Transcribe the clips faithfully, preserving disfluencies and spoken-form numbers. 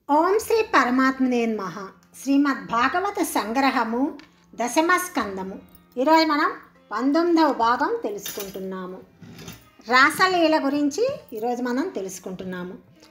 ఓం శ్రీ పరమాత్మనే నమః. శ్రీమద్ భాగవత సంగ్రహము దశమ స్కందము. ఈరోజు మనం పంతొమ్మిదవ భాగం తెలుసుకుంటున్నాము. రాసలీల గురించి ఈరోజు మనం తెలుసుకుంటున్నాము.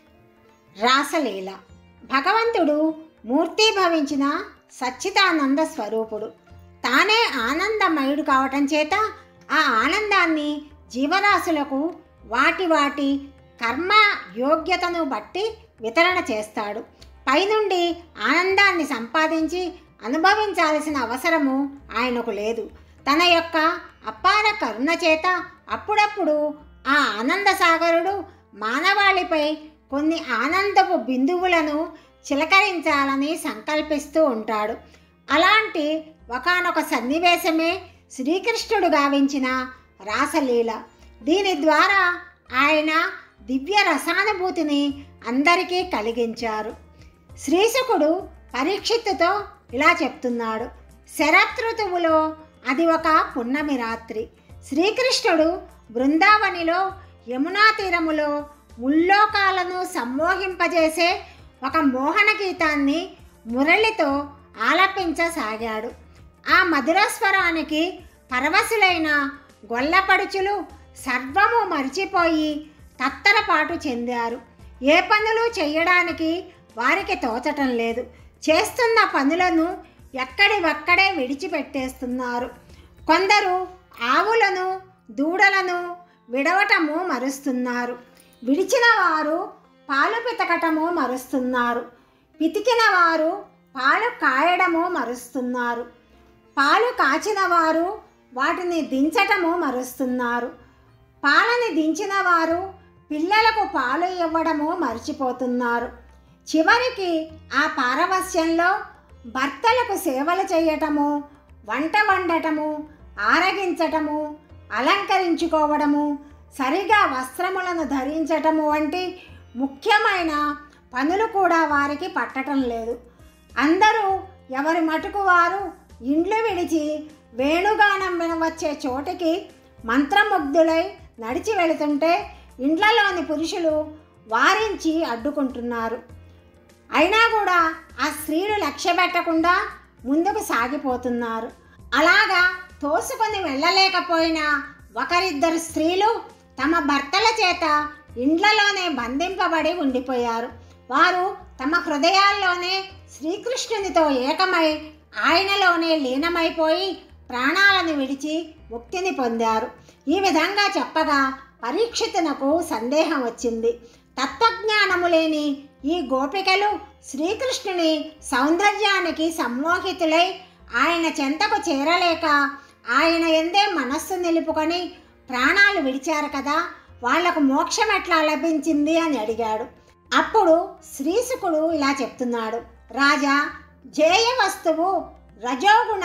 రాసలీల భగవంతుడు మూర్తిభవించిన సచ్చిదానంద స్వరూపుడు. తానే ఆనందమయుడు కావటం చేత ఆ ఆనందాన్ని జీవరాశులకు వాటి వాటి కర్మ యోగ్యతను బట్టి వితరణ చేస్తాడు. పైనుండి ఆనందాన్ని సంపాదించి అనుభవించాల్సిన అవసరము ఆయనకు లేదు. తన యొక్క అపార కరుణ చేత అప్పుడప్పుడు ఆ ఆనంద సాగరుడు మానవాళిపై కొన్ని ఆనందపు బిందువులను చిలకరించాలని సంకల్పిస్తూ ఉంటాడు. అలాంటి ఒకానొక సన్నివేశమే శ్రీకృష్ణుడు గావించిన రాసలీల. దీని ద్వారా ఆయన దివ్య రసానుభూతిని అందరికీ కలిగించారు. శ్రీశుకుడు పరీక్షిత్తుతో ఇలా చెప్తున్నాడు. శరతృతువులో అది ఒక పున్నమి రాత్రి. శ్రీకృష్ణుడు బృందావనిలో యమునా తీరములో ముల్లోకాలను సమ్మోహింపజేసే ఒక మోహన గీతాన్ని మురళితో ఆలపించసాగాడు. ఆ మధురస్వరానికి పరవశులైన గొల్లపడుచులు సర్వము మరిచిపోయి తత్తరపాటు చెందారు. ఏ పనులు చేయడానికి వారికి తోచటం లేదు. చేస్తున్న పనులను ఎక్కడివక్కడే విడిచిపెట్టేస్తున్నారు. కొందరు ఆవులను దూడలను విడవటము మరుస్తున్నారు. విడిచిన వారు పాలు పితకటము మరుస్తున్నారు. పితికిన వారు పాలు కాయడము మరుస్తున్నారు. పాలు కాచిన వారు వాటిని దించటము మరుస్తున్నారు. పాలని దించిన వారు పిల్లలకు పాలు ఇవ్వడము మర్చిపోతున్నారు. చివరికి ఆ పారవస్యంలో భర్తలకు సేవలు చేయటము, వంట వండటము, ఆరగించటము, అలంకరించుకోవడము, సరిగా వస్త్రములను ధరించటము వంటి ముఖ్యమైన పనులు కూడా వారికి పట్టడం లేదు. అందరూ ఎవరి మటుకు వారు ఇండ్లు విడిచి వేణుగానం వినవచ్చే చోటికి మంత్రముగ్ధులై నడిచి వెళుతుంటే ఇండ్లలోని పురుషులు వారించి అడ్డుకుంటున్నారు. అయినా కూడా ఆ స్త్రీలు లక్ష్య పెట్టకుండా ముందుకు సాగిపోతున్నారు. అలాగా తోసుకొని వెళ్ళలేకపోయినా ఒకరిద్దరు స్త్రీలు తమ భర్తల చేత ఇండ్లలోనే బంధింపబడి ఉండిపోయారు. వారు తమ హృదయాల్లోనే శ్రీకృష్ణునితో ఏకమై ఆయనలోనే లీనమైపోయి ప్రాణాలను విడిచి ముక్తిని పొందారు. ఈ విధంగా చెప్పగా పరీక్షితునకు సందేహం వచ్చింది. తత్వజ్ఞానము లేని ఈ గోపికలు శ్రీకృష్ణుని సౌందర్యానికి సమ్మోహితులై ఆయన చెంతకు చేరలేక ఆయన ఎందే మనస్సు నిలుపుకొని ప్రాణాలు విడిచారు కదా, వాళ్లకు మోక్షం ఎట్లా లభించింది అని అడిగాడు. అప్పుడు శ్రీశుకుడు ఇలా చెప్తున్నాడు. రాజా, జేయ వస్తువు రజోగుణ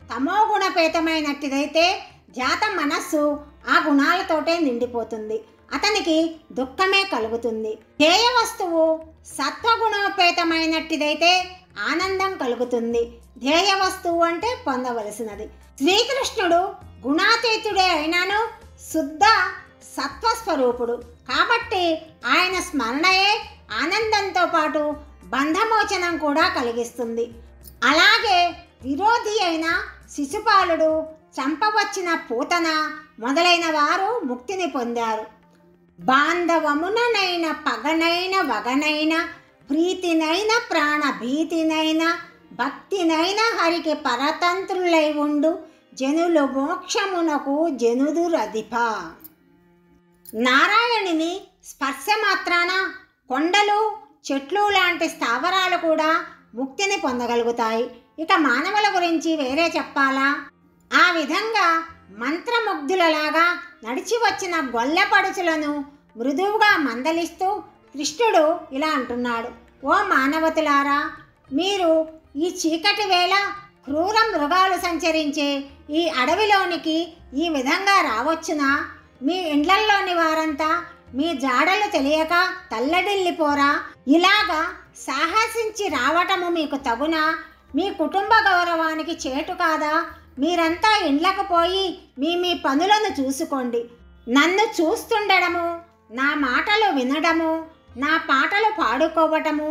తమోగుణపేతమైనట్టుదైతే జాత మనస్సు ఆ గుణాలతోటే నిండిపోతుంది. అతనికి దుఃఖమే కలుగుతుంది. ధ్యేయ వస్తువు సత్వగుణోపేతమైనట్టుదైతే ఆనందం కలుగుతుంది. ధ్యేయ వస్తువు అంటే పొందవలసినది. శ్రీకృష్ణుడు గుణాతీతుడే అయినాను శుద్ధ సత్వస్వరూపుడు కాబట్టి ఆయన స్మరణయే ఆనందంతో పాటు బంధమోచనం కూడా కలిగిస్తుంది. అలాగే విరోధి అయిన శిశుపాలుడు, చంపవచ్చిన పూతన మొదలైన వారు ముక్తిని పొందారు. బాంధవముననైన పగనైన వగనైన ప్రీతినైన ప్రాణభీతినైన భక్తినైన హరికి పరతంత్రులై ఉండు జనులు మోక్షమునకు జనుదురధిప. నారాయణుని స్పర్శ మాత్రాన కొండలు చెట్లు లాంటి స్థావరాలు కూడా ముక్తిని పొందగలుగుతాయి. ఇక మానవుల గురించి వేరే చెప్పాలా? ఆ విధంగా మంత్రముగ్ధులలాగా నడిచి వచ్చిన గొల్లపడుచులను మృదువుగా మందలిస్తూ కృష్ణుడు ఇలా అంటున్నాడు. ఓ మానవతులారా, మీరు ఈ చీకటి వేళ క్రూర మృగాలు సంచరించే ఈ అడవిలోనికి ఈ విధంగా రావచ్చునా? మీ ఇండ్లల్లోని వారంతా మీ జాడలు తెలియక తల్లడిల్లిపోరా? ఇలాగా సాహసించి రావటము మీకు తగునా? మీ కుటుంబ గౌరవానికి చేటు కాదా? మీరంతా ఇండ్లకు పోయి మీ మీ పనులను చూసుకోండి. నన్ను చూస్తుండడము, నా మాటలు వినడము, నా పాటలు పాడుకోవటము,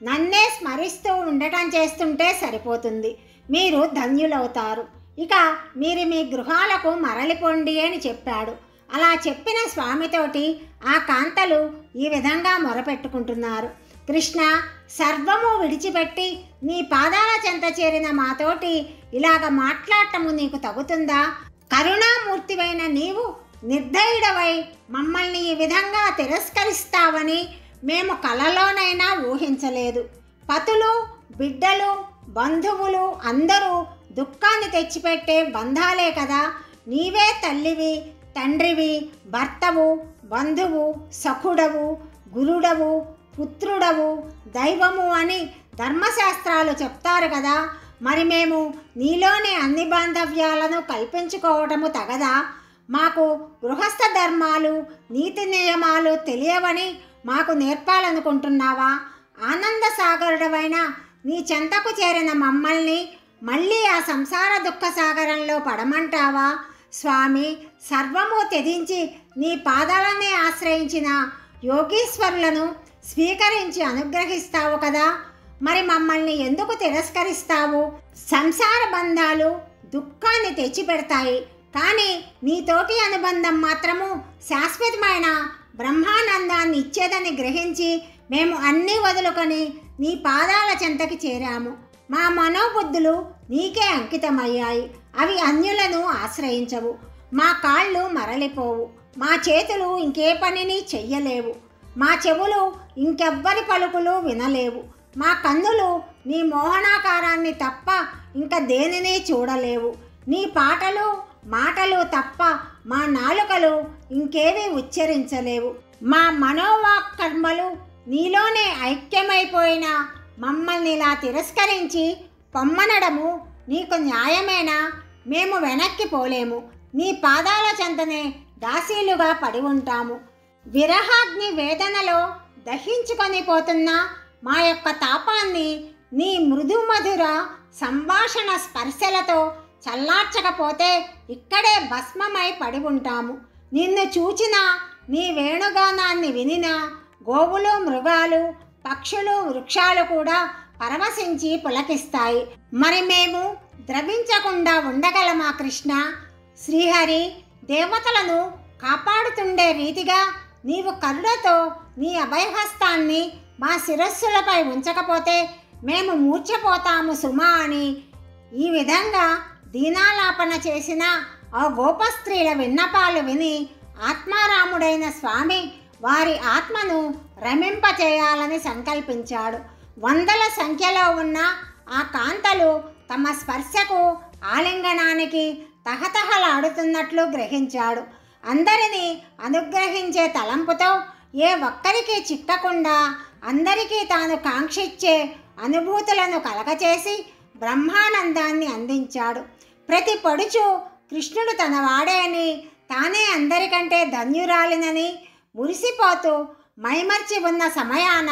నన్నే స్మరిస్తూ ఉండటం చేస్తుంటే సరిపోతుంది. మీరు ధన్యులవుతారు. ఇక మీరు మీ గృహాలకు మరలిపోండి అని చెప్పాడు. అలా చెప్పిన స్వామితోటి ఆ కాంతలు ఈ విధంగా మొరపెట్టుకుంటున్నారు. కృష్ణ, సర్వము విడిచిపెట్టి నీ పాదాల చెంత చేరిన మాతోటి ఇలాగ మాట్లాడటము నీకు తగుతుందా? కరుణామూర్తివైన నీవు నిర్దయుడవై మమ్మల్ని ఈ విధంగా తిరస్కరిస్తావని మేము కలలోనైనా ఊహించలేదు. పతులు, బిడ్డలు, బంధువులు అందరూ దుఃఖాన్ని తెచ్చిపెట్టే బంధాలే కదా. నీవే తల్లివి, తండ్రివి, భర్తవు, బంధువు, సఖుడవు, గురుడవు, పుత్రుడవు, దైవము అని ధర్మశాస్త్రాలు చెప్తారు కదా. మరి మేము నీలోని అన్ని బాంధవ్యాలను కల్పించుకోవటము తగదా? మాకు గృహస్థ ధర్మాలు, నీతి నియమాలు తెలియవని మాకు నేర్పాలనుకుంటున్నావా? ఆనంద సాగరుడవైన నీ చెంతకు చేరిన మమ్మల్ని మళ్ళీ ఆ సంసార దుఃఖ సాగరంలో పడమంటావా? స్వామి, సర్వము త్యజించి నీ పాదాలనే ఆశ్రయించిన యోగీశ్వరులను స్వీకరించి అనుగ్రహిస్తావు కదా. మరి మమ్మల్ని ఎందుకు తిరస్కరిస్తావు? సంసార బంధాలు దుఃఖాన్ని తెచ్చిపెడతాయి, కానీ నీతోటి అనుబంధం మాత్రము శాశ్వతమైన బ్రహ్మానందాన్ని ఇచ్చేదని గ్రహించి మేము అన్నీ వదులుకొని నీ పాదాల చెంతకి చేరాము. మా మనోబుద్ధులు నీకే అంకితమయ్యాయి. అవి అన్యులను ఆశ్రయించవు. మా కాళ్ళు మరలిపోవు. మా చేతులు ఇంకే పనిని చెయ్యలేవు. మా చెవులు ఇంకెవ్వరి పలుకులు వినలేవు. మా కన్నులు నీ మోహనాకారాన్ని తప్ప ఇంక దేనిని చూడలేవు. నీ పాటలు మాటలు తప్ప మా నాలుకలు ఇంకేవి ఉచ్చరించలేవు. మా మనోవాక్కర్మలు నీలోనే ఐక్యమైపోయిన మమ్మల్ని ఇలా తిరస్కరించి పొమ్మనడము నీకు న్యాయమేనా? మేము వెనక్కి పోలేము. నీ పాదాల చెంతనే దాసీలుగా పడి ఉంటాము. విరహాగ్ని వేదనలో దహించుకొని పోతున్న మా యొక్క తాపాన్ని నీ మృదు మధుర సంభాషణ స్పర్శలతో చల్లార్చకపోతే ఇక్కడే భస్మమై పడి ఉంటాము. నిన్ను చూచిన, నీ వేణుగానాన్ని వినిన గోవులు, మృగాలు, పక్షులు, వృక్షాలు కూడా పరవశించి పులకిస్తాయి. మరి మేము ద్రవించకుండా ఉండగలమా కృష్ణ? శ్రీహరి దేవతలను కాపాడుతుండే రీతిగా నీవు కరుణతో నీ అభయహస్తాన్ని మా శిరస్సులపై ఉంచకపోతే మేము మూర్ఛపోతాము సుమా అని ఈ విధంగా దీనాలాపన చేసిన ఆ గోపస్త్రీల విన్నపాలు విని ఆత్మారాముడైన స్వామి వారి ఆత్మను రమింపచేయాలని సంకల్పించాడు. వందల సంఖ్యలో ఉన్న ఆ కాంతలు తమ స్పర్శకు, ఆలింగనానికి తహతహలాడుతున్నట్లు గ్రహించాడు. అందరినీ అనుగ్రహించే తలంపుతో ఏ ఒక్కరికి చిక్కకుండా అందరికీ తాను కాంక్షించే అనుభూతులను కలగచేసి బ్రహ్మానందాన్ని అందించాడు. ప్రతి పడుచు కృష్ణుడు తన వాడే అని, తానే అందరికంటే ధన్యురాలినని మురిసిపోతూ మైమర్చి ఉన్న సమయాన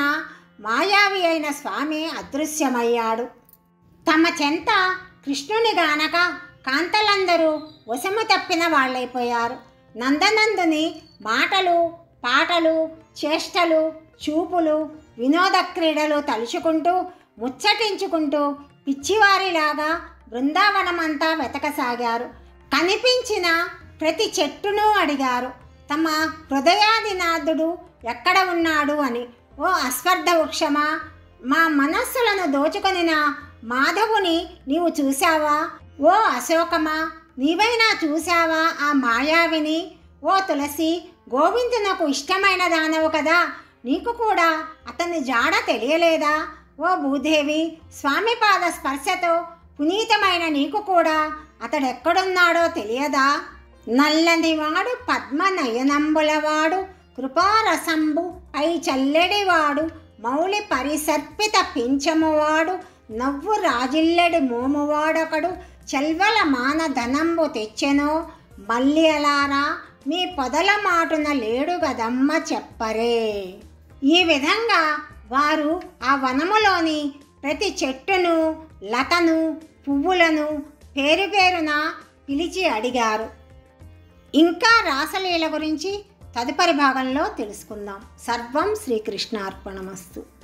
మాయావి అయిన స్వామి అదృశ్యమయ్యాడు. తమ చెంత కృష్ణుని గానక కాంతలందరూ వశము తప్పిన వాళ్ళైపోయారు. నందనందుని మాటలు, పాటలు, చేష్టలు, చూపులు, వినోద క్రీడలు తలుచుకుంటూ ముచ్చటించుకుంటూ పిచ్చివారిలాగా బృందావనమంతా వెతకసాగారు. కనిపించిన ప్రతి చెట్టును అడిగారు తమ హృదయాదినాథుడు ఎక్కడ ఉన్నాడు అని. ఓ అశ్వర్థ వృక్షమా, మా మనస్సులను దోచుకొనిన మాధవుని నీవు చూశావా? ఓ అశోకమా, నీవైనా చూశావా ఆ మాయావిని? ఓ తులసి, గోవిందునకు ఇష్టమైన దానవు కదా, నీకు కూడా అతని జాడ తెలియలేదా? ఓ భూదేవి, స్వామి పాద స్పర్శతో పునీతమైన నీకు కూడా అతడెక్కడున్నాడో తెలియదా? నల్లనివాడు, పద్మనయనంబులవాడు, కృపారసంబు పై చల్లెడివాడు, మౌలి పరిసర్పిత పింఛమువాడు, నవ్వు రాజిల్లెడి మోమువాడొకడు, చెల్వల మాన ధనంబు తెచ్చెనో, మల్లి అలారా మీ పొదల మాటున లేడు గదమ్మ చెప్పరే. ఈ విధంగా వారు ఆ వనములోని ప్రతి చెట్టును, లతను, పువ్వులను పేరు పేరున పిలిచి అడిగారు. ఇంకా రాసలీల గురించి తదుపరి భాగంలో తెలుసుకుందాం. సర్వం శ్రీకృష్ణార్పణమస్తు.